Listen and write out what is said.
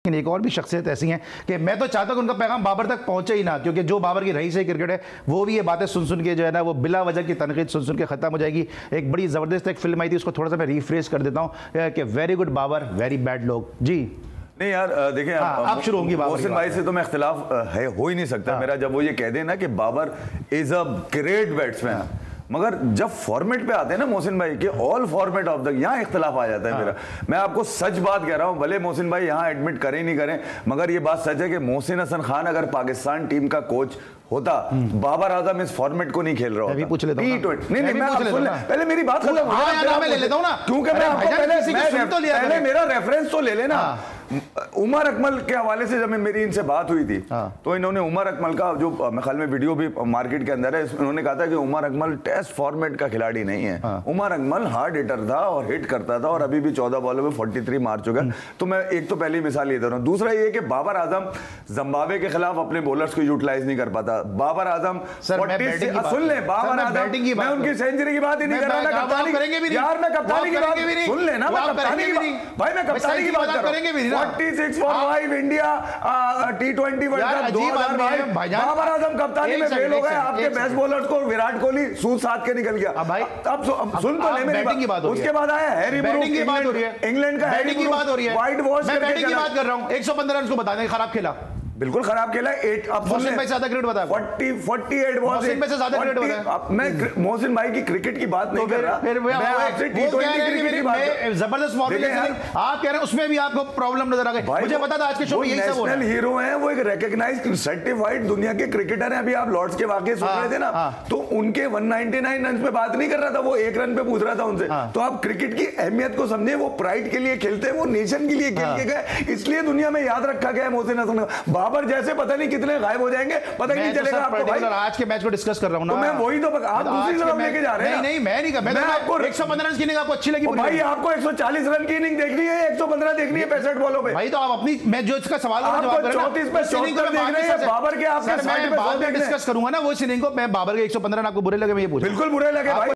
एक और भी शख्सियत ऐसी हैं कि मैं तो चाहता हूं कि उनका पैगाम बाबर तक पहुंचे ही ना, क्योंकि जो बाबर की रही से क्रिकेट है वो भी ये बातें सुन सुन के जो है ना वो बिला वजह की तनकीद सुन सुन के खत्म हो जाएगी। एक बड़ी ज़बरदस्त एक फिल्म आई थी, उसको थोड़ा सा मैं रिफ्रेश कर देता हूँ कि very good Babar very bad लोग। जी नहीं यार देखिए, आप शुरू होंगी मोहसिन भाई से तो मैं इख्तिलाफ है हो ही नहीं सकता मेरा, जब वो ये कह देना कि Babar is a great batsman, मगर जब फॉर्मेट पे आते हैं ना मोहसिन भाई के ऑल फॉर्मेट ऑफ द, यहाँ इख्तिलाफ आ जाता है मेरा। मैं आपको सच बात कह रहा हूँ, भले मोहसिन भाई यहाँ एडमिट करें नहीं करें, मगर ये बात सच है कि मोहसिन हसन खान अगर पाकिस्तान टीम का कोच होता, बाबर आजम इस फॉर्मेट को नहीं खेल रहा होता। पूछ लेता हूं नहीं पहले मेरी बात खत्म हो जाए, मैं ले लेता हूं ना, क्योंकि मैं आपको पहले मेरा रेफरेंस तो ले लेना। उमर अकमल के हवाले से जब मेरी इनसे बात हुई थी तो इन्होंने उमर अकमल का जो मेरे ख्याल में वीडियो भी मार्केट के अंदर है, इन्होंने कहा था कि उमर अकमल टेस्ट फॉर्मेट का खिलाड़ी नहीं है। उमर अकमल हार्ड हिटर था और हिट करता था और अभी भी 14 बॉलों में 43 मार चुका है। तो मैं एक तो पहली मिसाल ये दे रहा हूँ। दूसरा ये कि बाबर आजम जिम्बाब्वे के खिलाफ अपने बॉलर्स को यूटिलाइज नहीं कर पाता। बाबर आजम सुन ले, बाबर आजम मैं उनकी सेंचुरी की बात ही नहीं कर रहा, यार मैं कप्तानी की बात सुन लेना, भाई मैं कप्तानी की बात करेंगे भी 46 for 5 India T20 world cup 2022, Babar Azam कप्तानी में फेल हो गए। आपके बेस्ट बॉलर्स को विराट कोहली सूद साध के निकल गया। अब सुन तो ले मेरी बात। उसके बाद आया हैरी ब्रूक, इंग्लैंड का बैटिंग की बात हो रही है, व्हाइट वॉश मैं बैटिंग की बात कर रहा हूं। 115 रन को बताने खराब खेला, बिल्कुल खराब खेला। 8 अब मोहसिन भाई ज्यादा क्रिकेट बताया, 48 बॉल मोहसिन भाई से ज्यादा क्रिकेट बताया। मैं मोहसिन भाई की क्रिकेट की बात नहीं कर रहा, मैं आपसे T20 क्रिकेट की बात कर। जबरदस्त मौके आप कह रहे हैं उसमें भी आपको प्रॉब्लम नजर आ गई। मुझे पता था आज के शो में यही सब हो रहा है। नेशनल हीरो हैं वो, एक रिकॉग्नाइज्ड सर्टिफाइड दुनिया के क्रिकेटर हैं। अभी आप लॉर्ड्स के वाकये सुन रहे थे ना, तो उनके 199 रन पे बात नहीं कर रहा था, वो 1 रन पे पूछ रहा था उनसे। तो आप क्रिकेट की अहमियत को समझे, वो प्राइड के लिए खेलते हैं, वो नेशन के लिए खेल के गए, इसलिए दुनिया में याद रखा गया है मोहसिन हसन। बाबर जैसे पता नहीं कितने गायब हो जाएंगे, पता नहीं चलेगा आपको भाई। आज के मैच को डिस्कस कर रहा हूं ना, तो मैं वही तो आप दूसरी तरफ लेके जा रहे हैं। नहीं मैं नहीं कर, मैं आपको 115 रन की इनिंग आपको अच्छी लगी भाई, आपको 140 रन की इनिंग देखनी है, 115 देखनी है 65 बॉलों पे भाई। तो आप अपनी मैं जो इसका सवाल का जवाब दे रहा हूं 34 पे 74 देख रहे हैं बाबर के, आपके 60 पे 100 डिस्कस करूंगा ना वो इस इनिंग को। मैं बाबर के 115 रन आपको बुरे लगे, मैं ये पूछ, बिल्कुल बुरे लगे भाई।